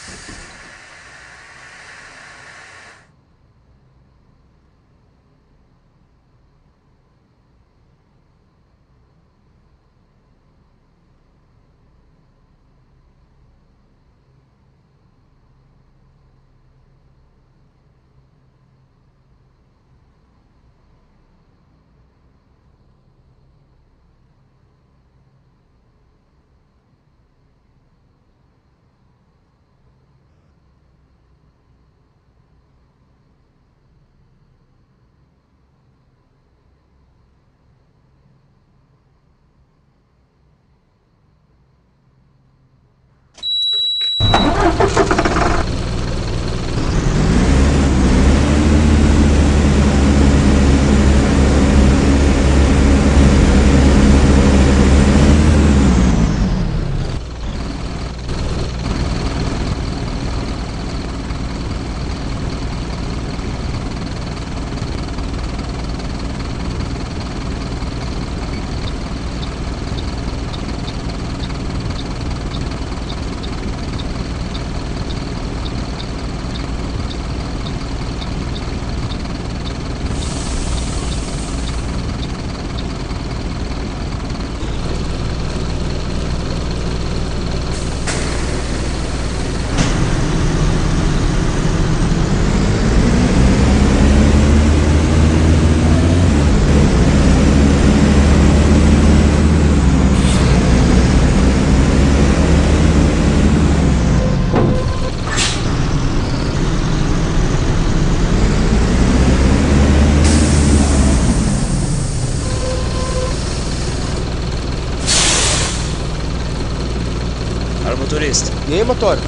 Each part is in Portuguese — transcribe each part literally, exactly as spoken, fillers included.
Motorista. E aí, motor?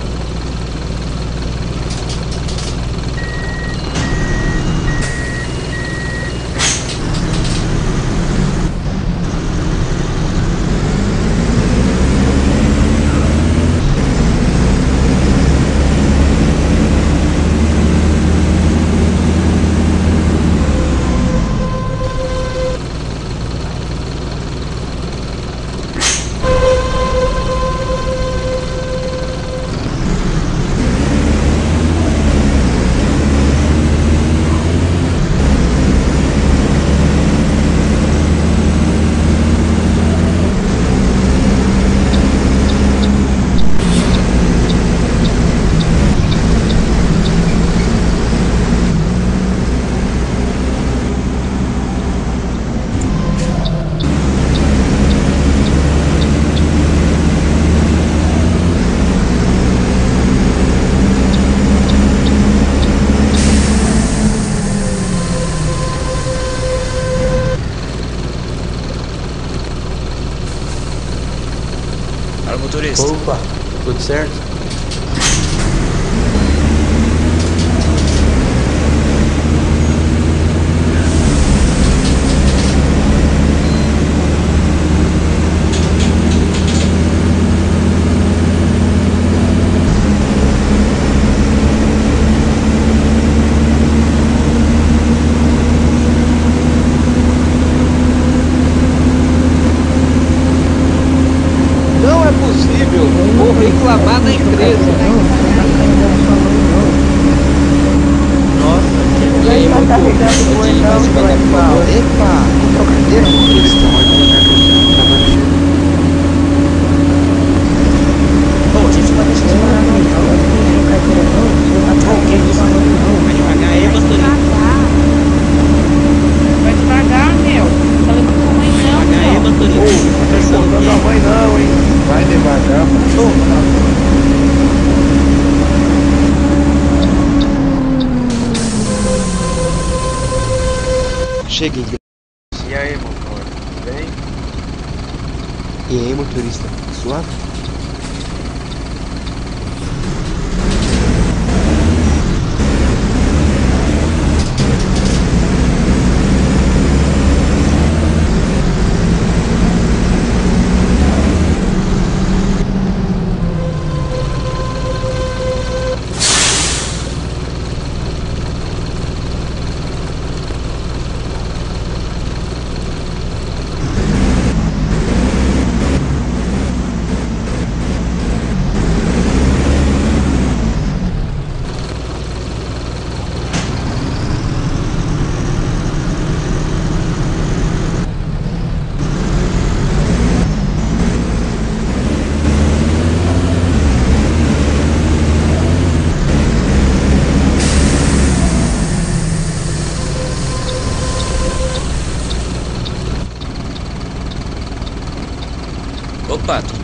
Motorista. Opa, tudo certo? Vou reclamar da empresa. Nossa, que aí, Tá carregando o vai se mandar pro favor. Epa, trocadeira, motorista. Pô, a gente vai deixar isso pra não. Pô, que isso? Vai devagar aí, motorista. Vai devagar, meu. Falei com a mãe não. Devagar aí, motorista. Não tá escutando a mãe não, hein? Vai devagar, mano. Cheguei. E aí, motor? Tudo bem? E aí, motorista? Suave?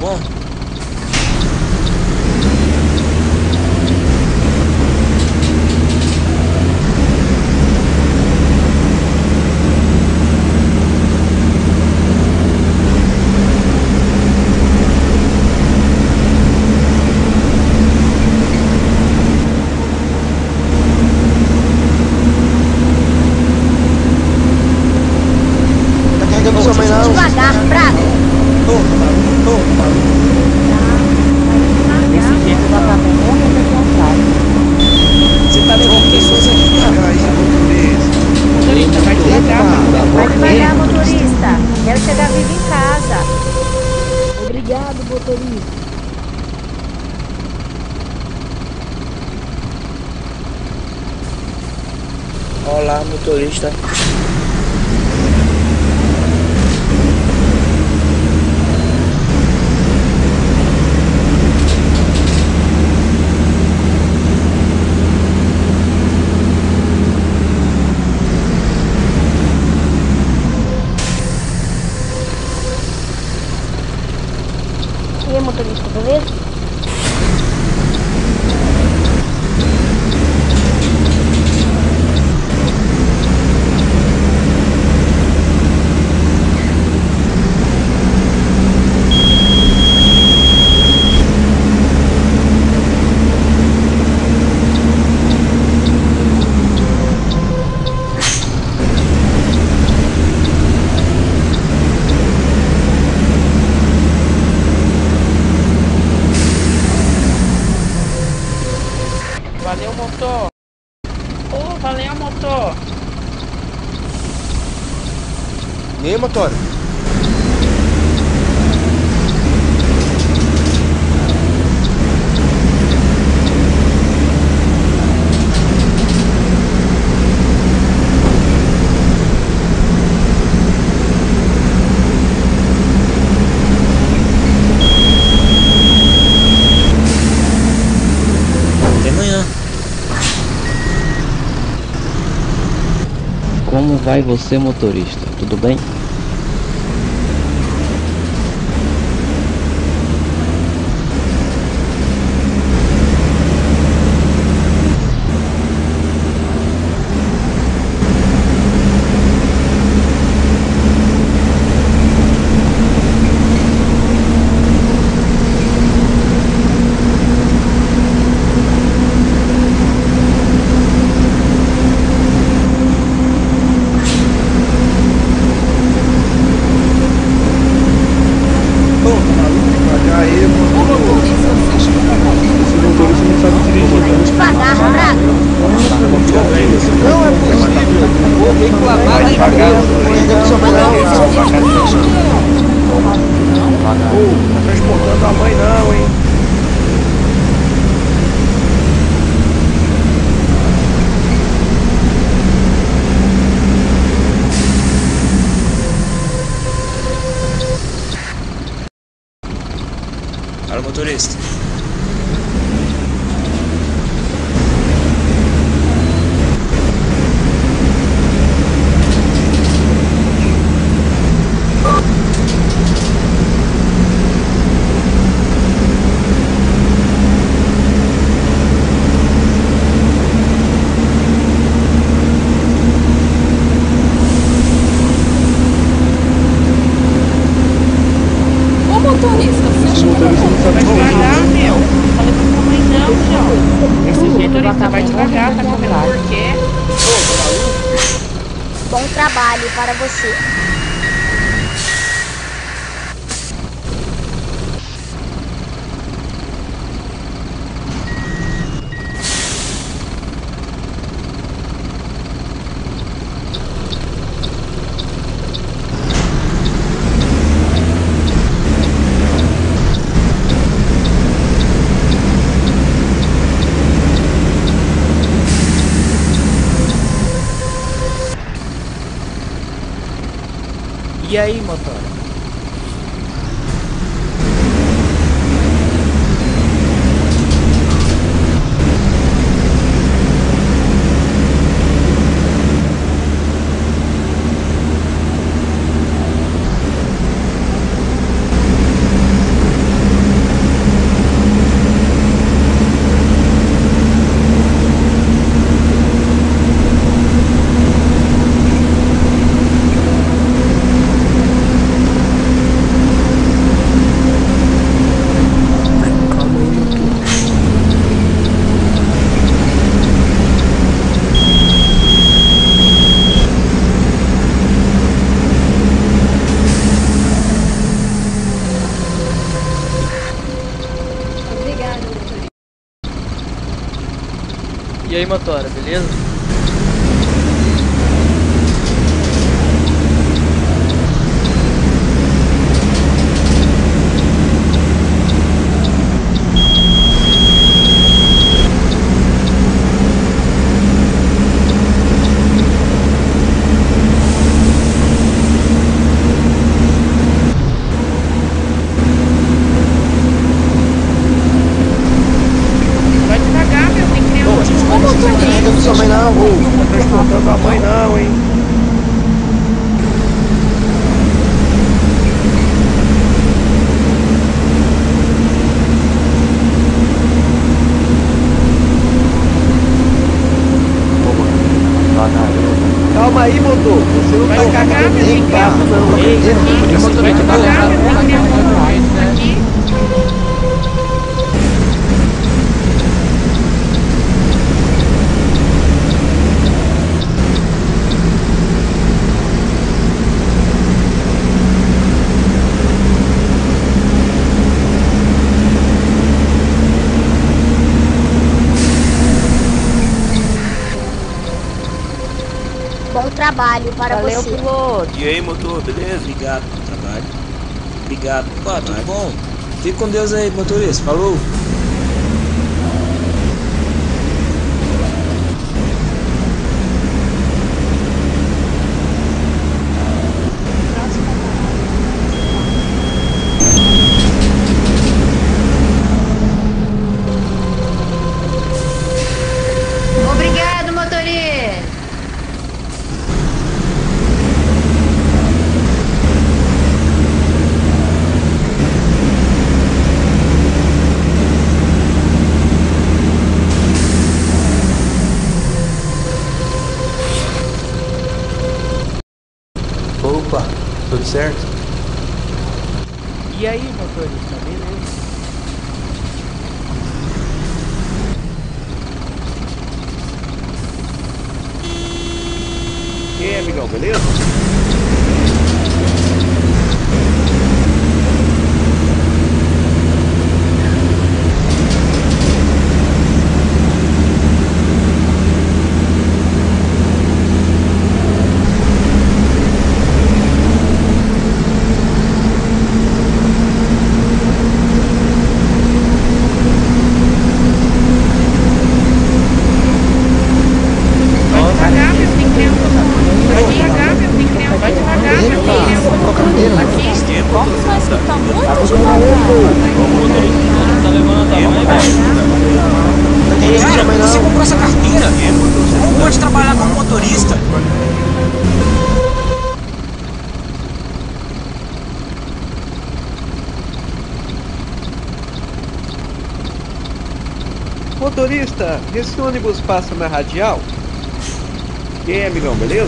bom? Tá carregando sua mãe não. Devagar, Praga. Desse jeito dá pra bem longe daqui atrás. Você tá levando pessoas aqui, cara. Aí, motorista. Motorista, vai devagar. Vai devagar, motorista. Quero chegar vivo em casa. Obrigado, motorista. Olá, motorista. E aí, motorista, beleza? Valeu, motor. Ô, valeu, motor. E aí, motor? Até amanhã. Como vai você, motorista? Tudo bem? Aí, motorista. Esse motorista não sabe dirigir, Devagar, Praga. não. Não é possível. Vou reclamar da empresa. Carregando sua mãe não. Ô, tá transportando a mãe não, hein? Fala, motorista. Ô motorista, você Esse motorista não sabe dirigir. Devagar, meu. Falei com sua mãe não, João. Desse jeito motorista, vai devagar, tá comendo por quê? Bom trabalho para você. E aí, motor? E aí, motora, beleza? Sua mãe não, ô, não tá transportando a mãe não, hein? Calma aí, motor, você não vai cagar nem carro, não. Ei, motor vai devagar, aqui. Bom trabalho para Valeu, você. piloto. E aí, motor, beleza? Obrigado pelo trabalho. Obrigado. Pô, tudo bom? Fique com Deus aí, motorista. Falou. Obrigado, motorista. Opa, tudo certo? E aí, motorista, beleza? E aí, amigão, beleza? Cara, você comprou essa carteira? Como pode trabalhar como motorista? Motorista, esse ônibus passa na radial? E aí, amigão, beleza?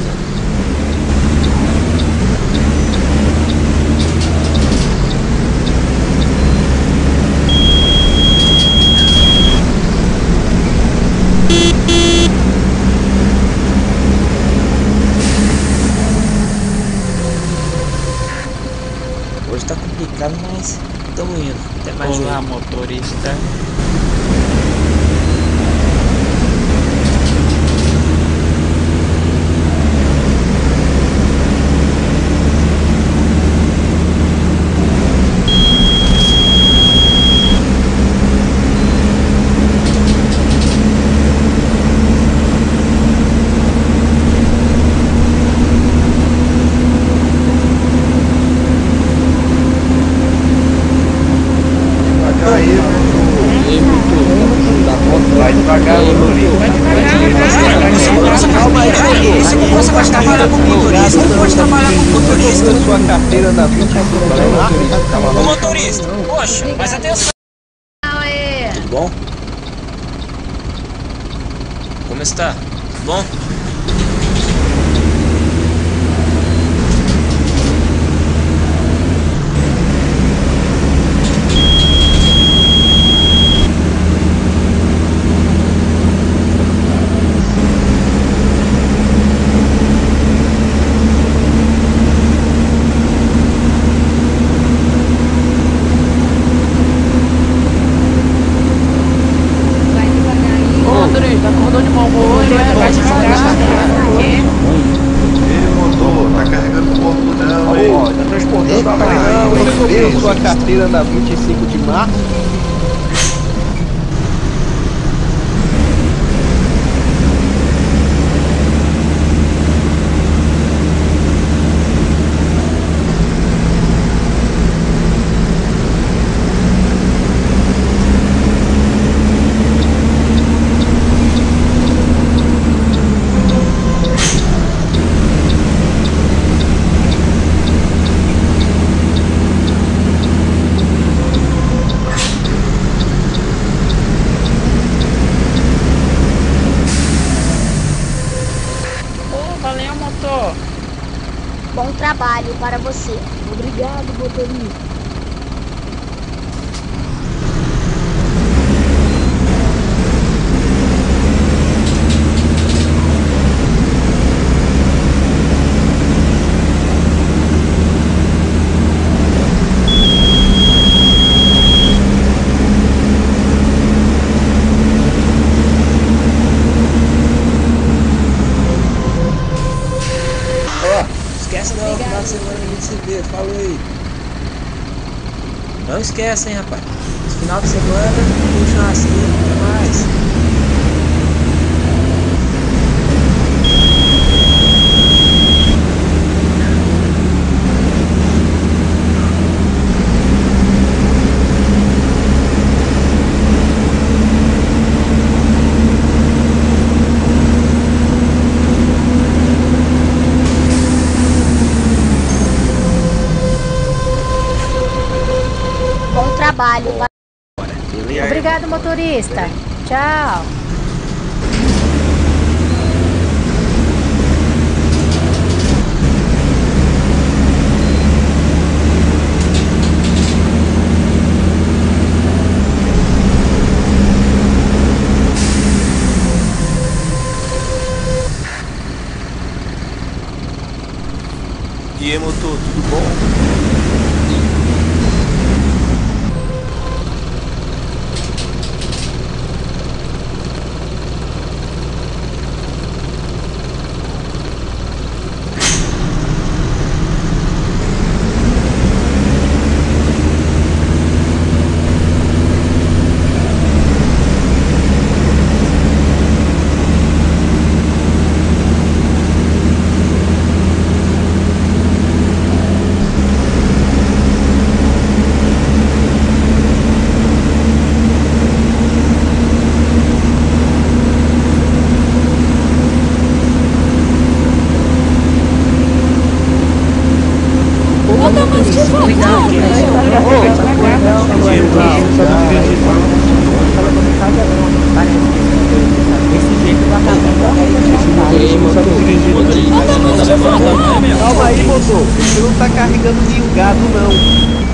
Hoje tá complicado, mas estamos indo. Até mais. Olá, motorista. Vai devagar, motorista. Vai devagar, Você comprou essa carteira? Você comprou essa carteira? Trabalhar como motorista? Como pode trabalhar como motorista? Sua carteira na vinte e cinco. Ô motorista, poxa, mas atenção. Aê. Tudo bom? Como está? Tudo bom? Ô, motorista, acordou de favor, ele vai devagar, tá? Ei, motor, tá carregando porco não, hein? Ó, tá transportando a carga, hein? Veio sua carteira na vinte e cinco de março. Valeu, motor. Bom trabalho para você. Obrigado, motorista. Esquece não, final de semana a gente se vê, falou aí. Não esquece, hein, rapaz. Esse final de semana tem um churrasquinho, até mais. Bom trabalho. para- Beleza? Obrigado, motorista. Tchau. E aí, motor, tudo bom? Bota mais devagar, Calma aí, motor. Você não tá carregando nenhum gado, não.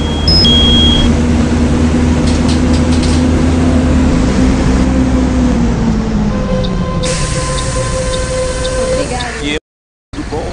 Tudo bom?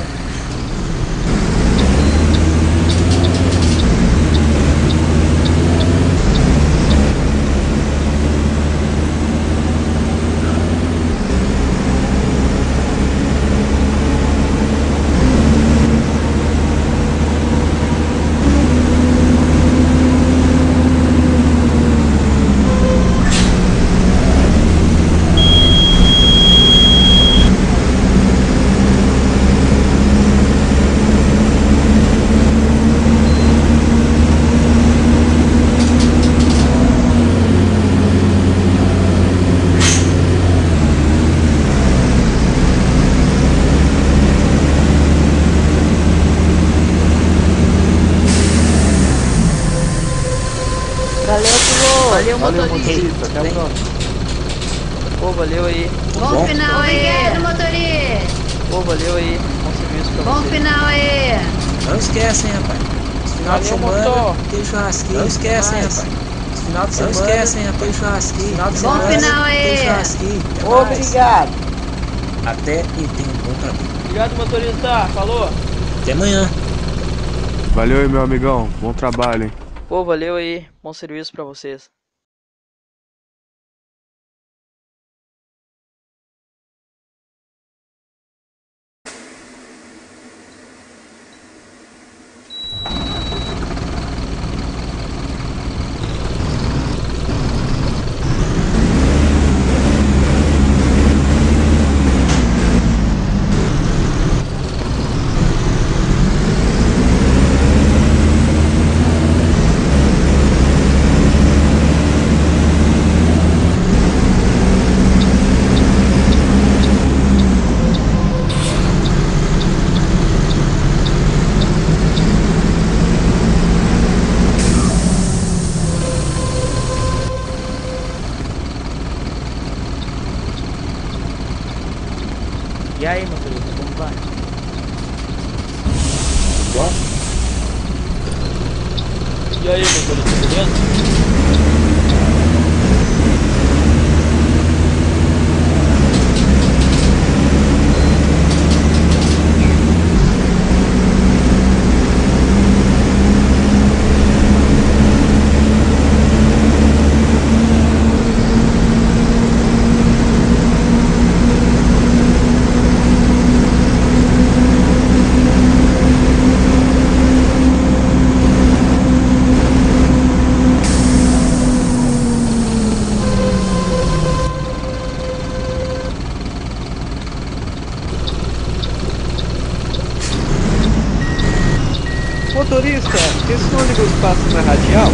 Valeu, Valeu, motorista. motorista. Até a próxima. Pô, valeu aí. Bom final aí. Obrigado, motorista. Pô, valeu aí. Bom serviço pra Bom você. final aí. Não esquece, hein, rapaz. Esse final de Valeu, semana motor. tem churrasquinho. Não esquece, hein, rapaz. Esse final de semana não esquece, hein, rapaz. Tem churrasquinho. Final de Bom semana final aí. tem churrasquinho. Até mais. Obrigado. Até e tenha um bom trabalho. Obrigado, motorista. Falou. Até amanhã. Valeu aí, meu amigão. Bom trabalho, hein? Pô, valeu aí. Bom serviço pra vocês. E aí, motorista, como vai? E aí, motorista, beleza? Motorista, esse ônibus passa na radial?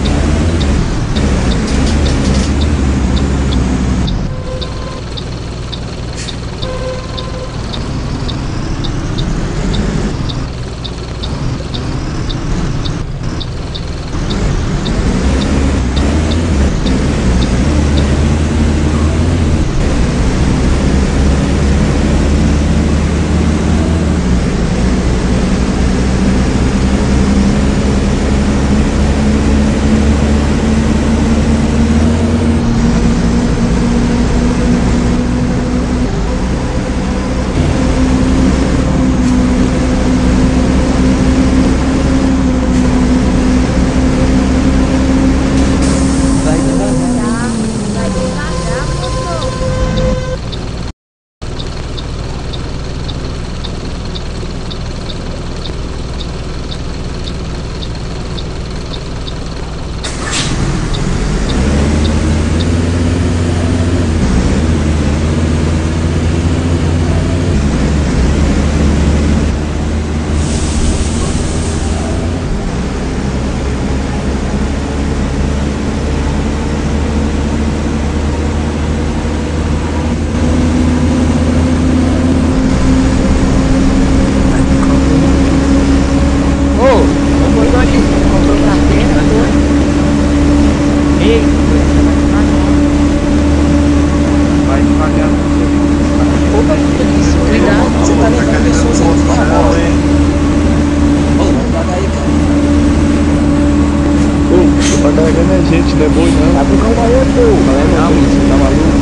Gente, não é boi não. Abre o calma aí, pô. Não, você tá maluco?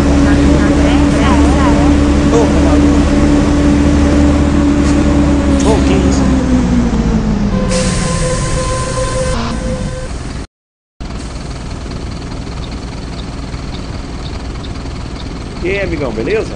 Ô, tá maluco? Ô, que isso? E aí, amigão, beleza?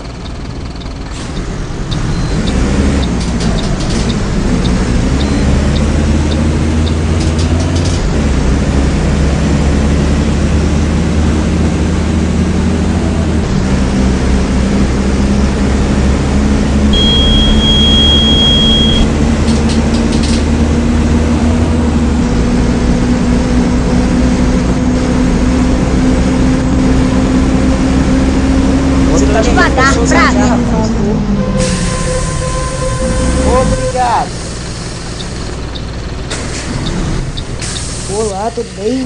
Devagar, Fraga. Obrigado. Olá, tudo bem?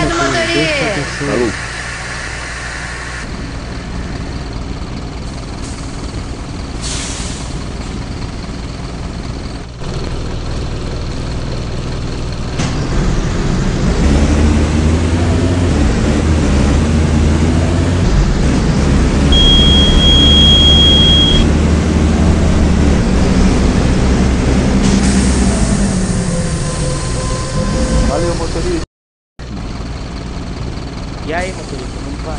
Obrigado, motorista. Falou. Valeu, motorista. E aí, motorista, como vai?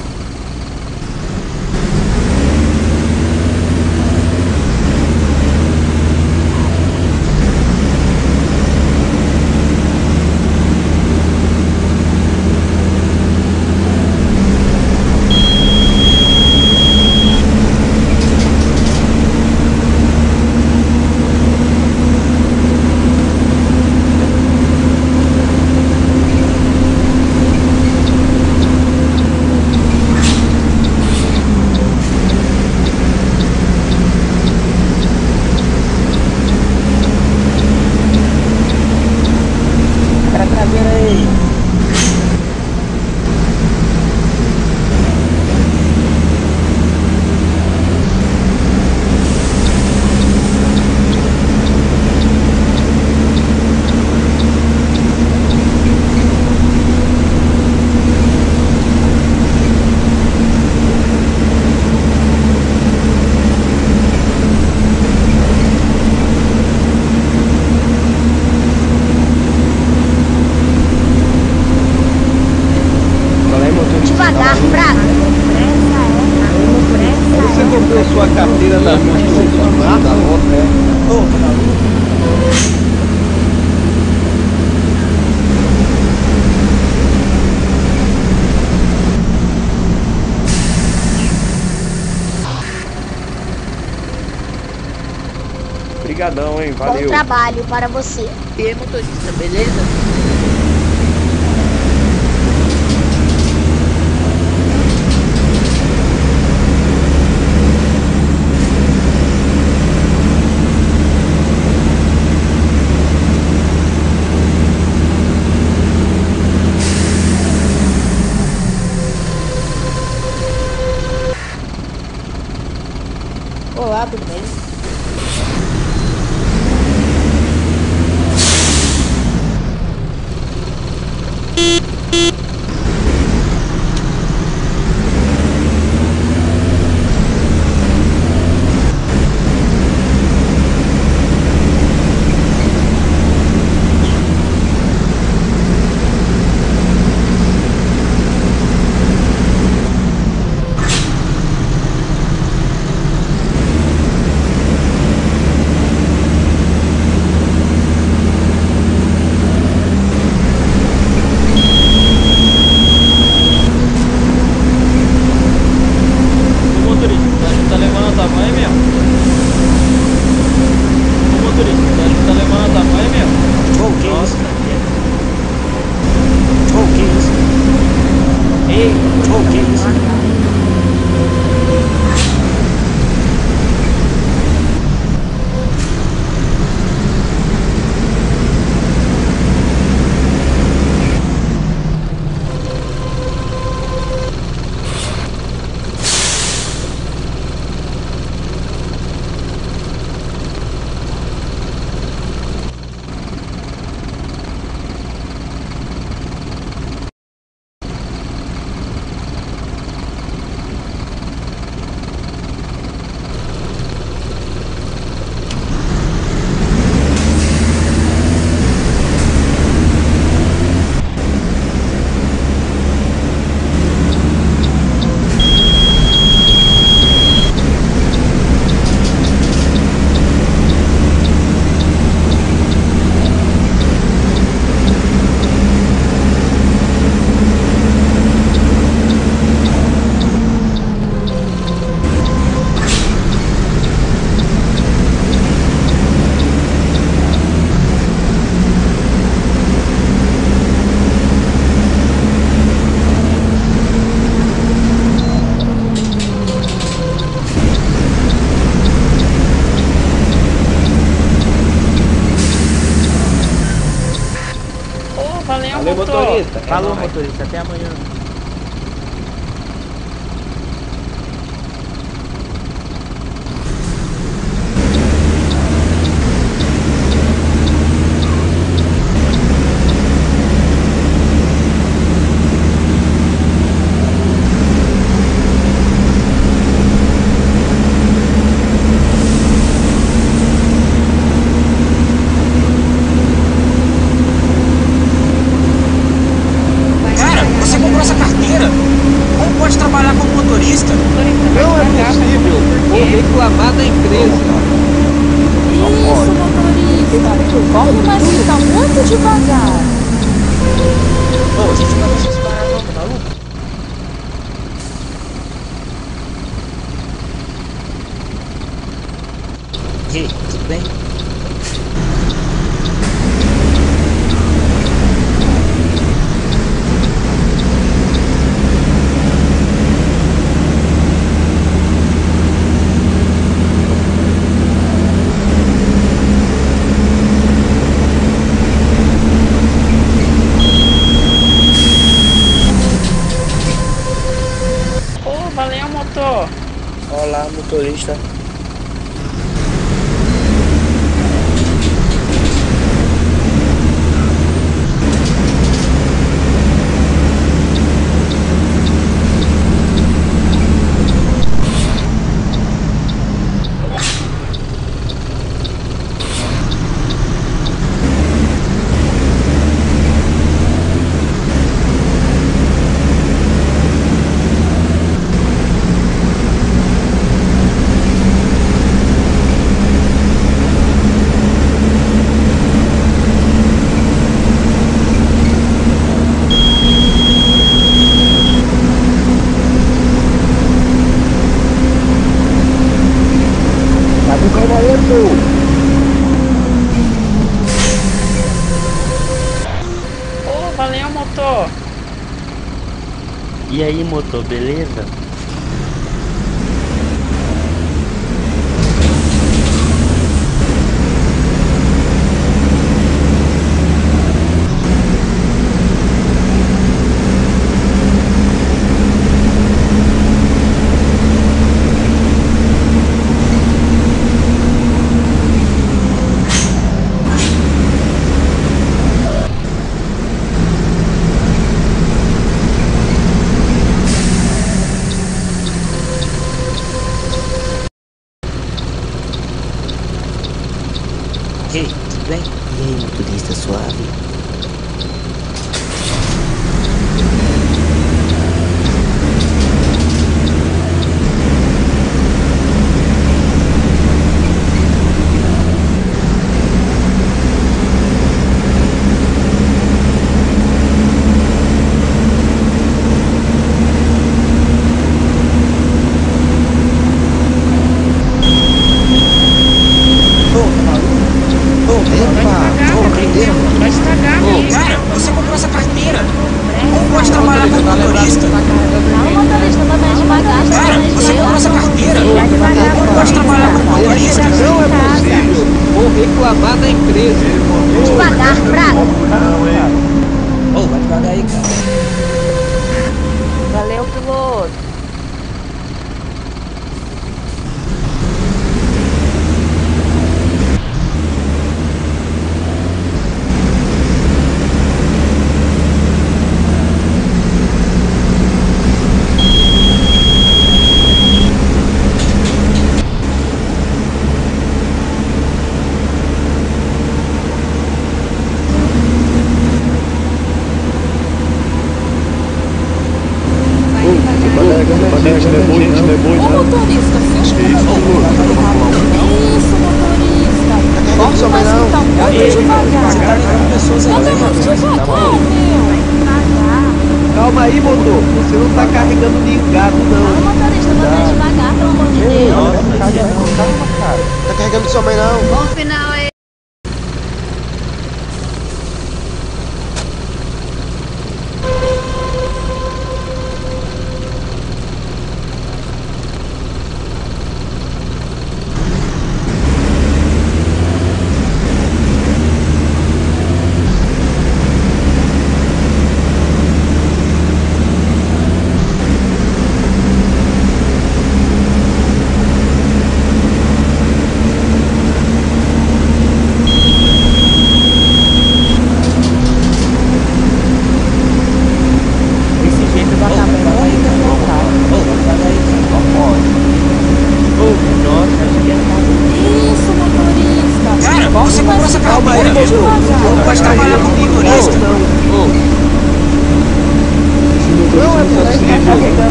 Devagar, fraco. Você comprou sua carteira da moto da moto, né? Obrigadão, hein? Valeu. Bom trabalho para você. E aí, motorista, beleza? Olá, tudo bem? motorista. Até amanhã. E aí, tudo bem? Ô, valeu, motor. Olá, motorista. Ô, valeu, motor. E aí, motor, beleza? E aí, tudo bem? E aí, motorista suave? Vai estragar, amigo. Cara, você comprou essa carteira? Como pode trabalhar como motorista? Não, motorista, anda mais devagar. Cara, você comprou essa carteira? Vai devagar, Como pode trabalhar como motorista? Não é possível. Vou reclamar da empresa. Devagar, fraco. Ô, vai devagar aí, cara. Valeu, piloto. Ô motorista, fecha o Isso, motorista. Vamos mais então, muito devagar. Você tá levando pessoas aí. Anda mais devagar, meu. Calma aí, motor. Você não tá carregando ninguém gato, Não, não. motorista, anda mais devagar, pelo amor de Deus. Tá carregando sua mãe não. Bom final aí.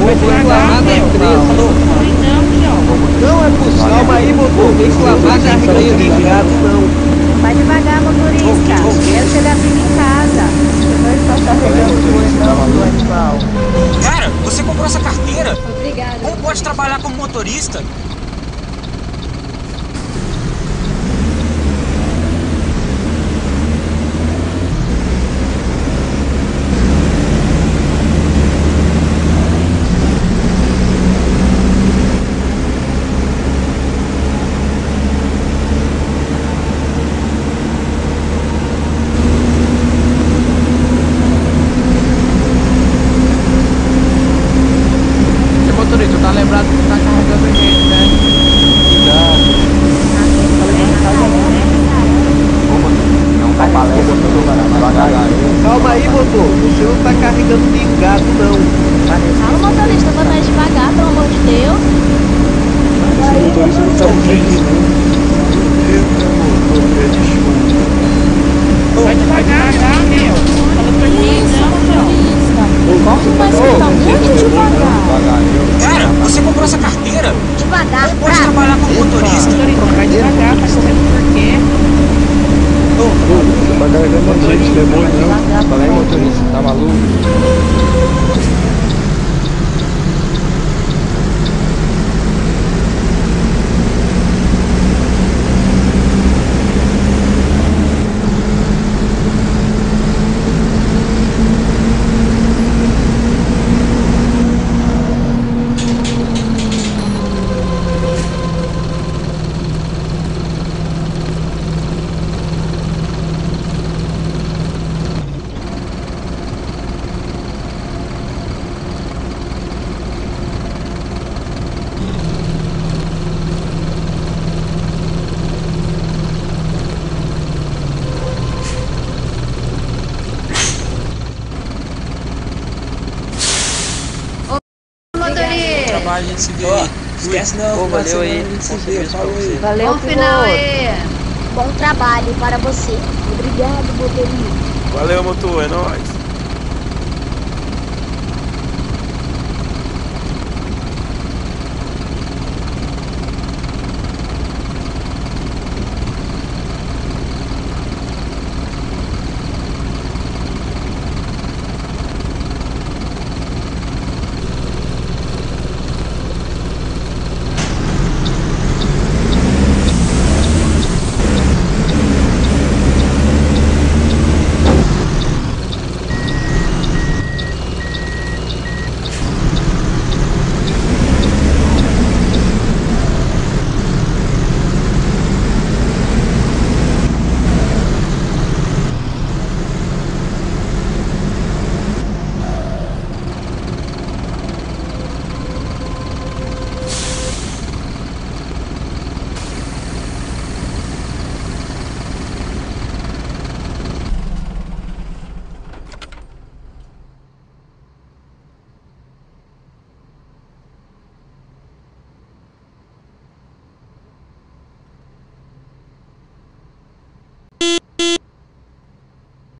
vou reclamar da empresa. Não é possível. Calma aí, motor. Reclamar da empresa. Não. Vai devagar, motorista. Quero chegar vivo em casa. Cara, você comprou essa carteira? Obrigada. Como pode trabalhar como motorista? Motorista, tá lembrado que tá carregando gente, né? Cuidado. Não tá valendo. Calma aí, motor. Você não tá carregando pingado, não. Fala, motorista, vai mais devagar, pelo amor de Deus. Esse motorista não tá muito. Vai devagar, meu. Isso, motorista. Corre mais que tá muito devagar. Cara, você comprou essa carteira? Devagar, Como pode trabalhar como motorista? Vai devagar, tá correndo por quê? Você tá carregando gente, não é bom não. Fala aí, motorista, tá maluco? Trabalho, a gente se vê aí. Esquece não, Pô, valeu aí. a gente se vê, falou aí. Valeu, bom final aí. Bom trabalho para você. Obrigado, motorista. Valeu, motor, é nóis.